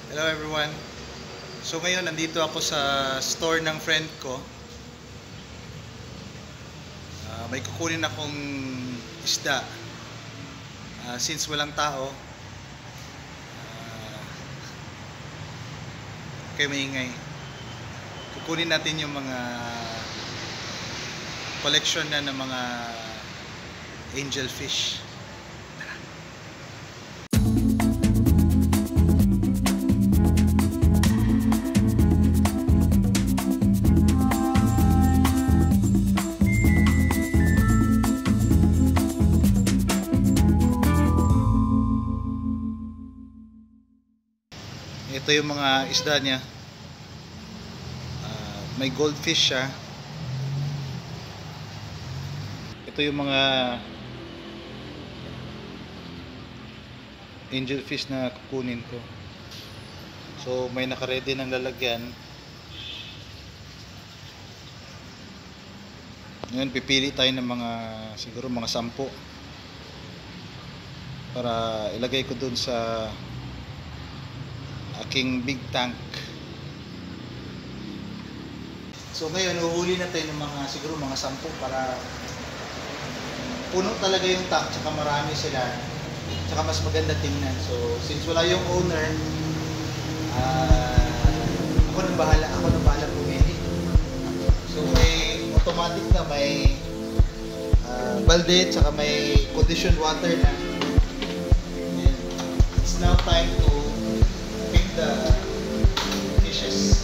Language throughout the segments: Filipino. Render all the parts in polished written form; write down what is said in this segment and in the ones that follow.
Hello everyone. So ngayon nandito ako sa store ng friend ko. May kukunin akong isda. Since walang tao, kaya maingay. Kukunin natin yung mga collection na ng mga angel fish. Ito yung mga isda niya. May goldfish siya. Ito yung mga angel fish na kukunin ko. So may naka-ready ng lalagyan. Ngayon pipili tayo ng mga siguro mga 10 para ilagay ko dun sa aking big tank. So ngayon uhuli na tayo ng mga siguro mga 10 para puno talaga yung tank, tsaka marami sila, tsaka mas maganda tingnan. So since wala yung owner, ako nang bahala pumili. So may automatic na, may balde, tsaka may conditioned water na. And it's now time to pick the fishes.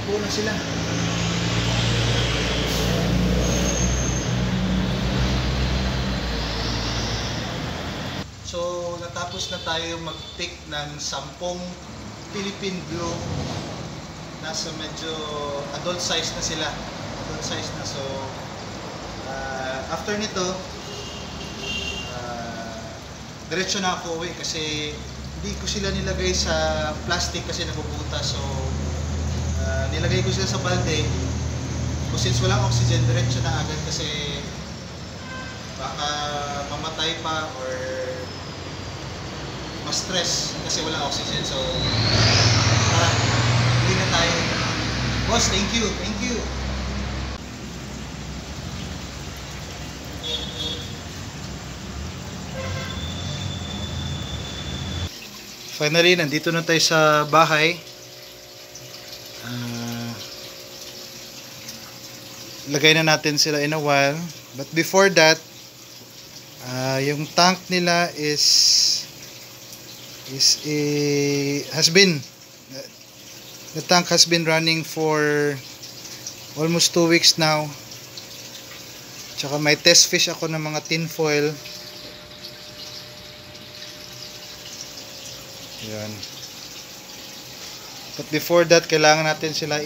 upo na sila. So, natapos na tayo mag-pick ng 10 Philippine Blue. Nasa medyo adult size na sila. Adult size na. So, after nito, diretso na ako uwi kasi hindi ko sila nilagay sa plastic kasi nabubutas. So, nilagay ko sila sa balde. So, since walang oxygen, diretso na agad kasi baka mamatay pa or ma-stress kasi walang oxygen. So, tara, hindi na tayo. Boss, thank you. Thank you. Finally, nandito na tayo sa bahay. Lagay na natin sila in a while. But before that, yung tank nila the tank has been running for almost 2 weeks now. Tsaka may test fish ako ng mga tin foil. Yan. But before that, kailangan natin sila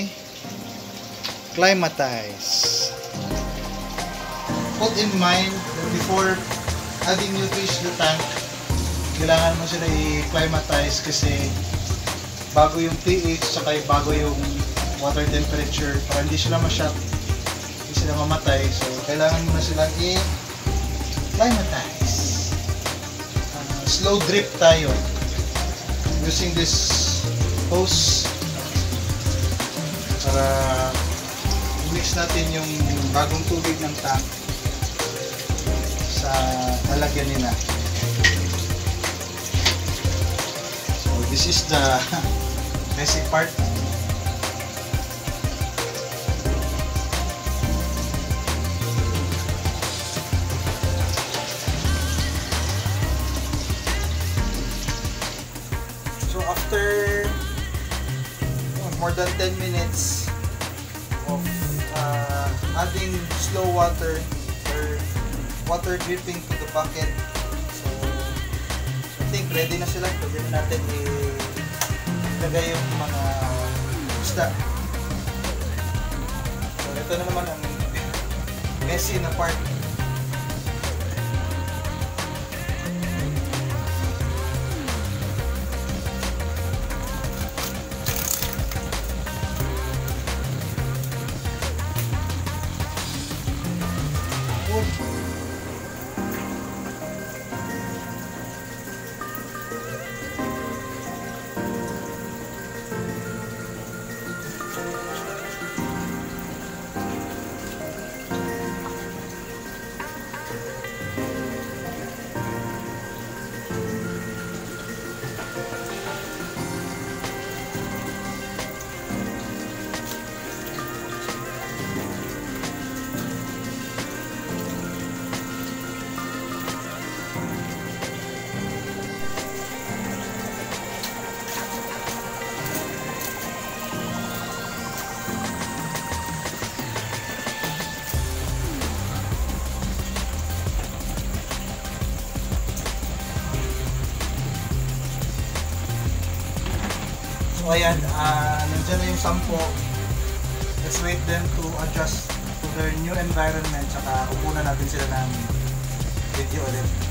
i-climatize. Put in mind that before adding new fish to the tank, kailangan mo sila i-climatize kasi bago yung pH saka bago yung water temperature para hindi sila ma-shock, hindi sila mamatay. So, kailangan mo na silang i-climatize. Slow drip tayo using this hose para i-mix natin yung bagong tubig ng tank sa lalagyan nila. So this is the basic part. So after more than 10 minutes of adding slow water or water dripping to the bucket, so I think ready na sila. Pwede na natin ilagay yung mga isda. So ito na naman ang messy na part. So ayan, nandiyan na yung 10. Let's wait them to adjust to their new environment. Saka upo na natin sila ng video ulit.